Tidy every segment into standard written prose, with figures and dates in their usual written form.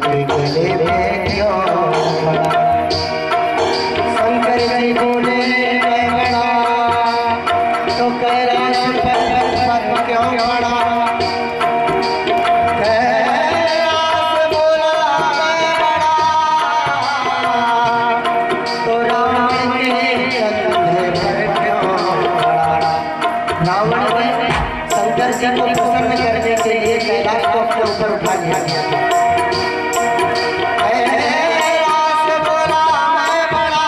गले में क्यों पड़ा। शंकर जी बोले मैं बड़ा तो कैलाश पर्वत पर क्यों पड़ा। शंकर जी को प्रसन्न करने के लिए कैलाश को अपने ऊपर उठा लिया गया। कैलाश बोला मैं बड़ा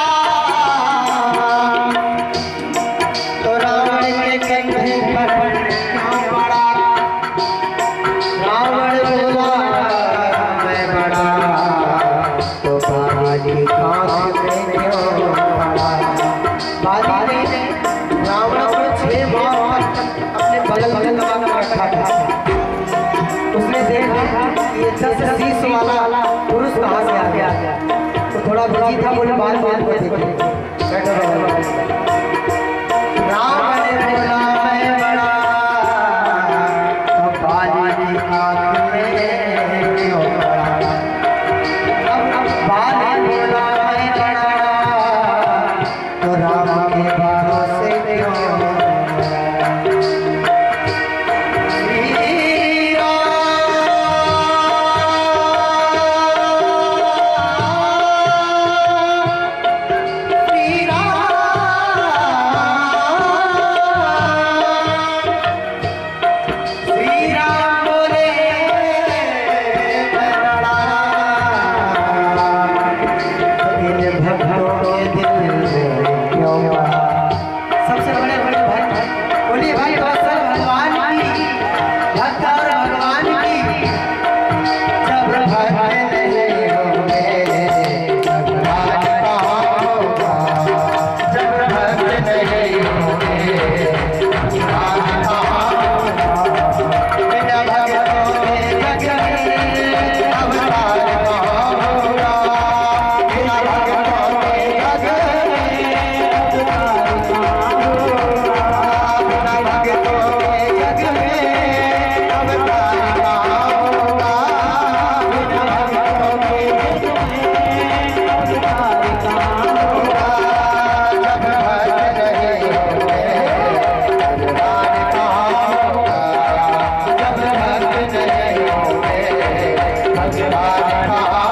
तो रावण के कंधे पर क्यों पड़ा। रावण बोला मैं बड़ा तो बाली कांच में क्यों पड़ा। बाली ने रावण को 6 बार अपने बगल लगा रखा था। उसने देखा कि ये 10 शीश वाला पुरुष कहाँ से आ गया, तो थोड़ा बिजी था, बोले बाल को देखे बैठो रहो। राम ने बोला मैं बड़ा तो बाली आँख में क्यों पड़ा। अब बाली बोला मैं बड़ा तो राम के बालों से क्यों। सबसे बड़े बड़े भक्त बोलिए भाई दरअसल भगवान की भक्त और भगवान की जब भक्त नहीं होंगे भगवान कहाँ होगा। जब भक्त नहीं होंगे भगवान कहाँ होगा। बिना भक्तों के जग में अवतार कहाँ होगा। बिना भक्तों के जग भगवान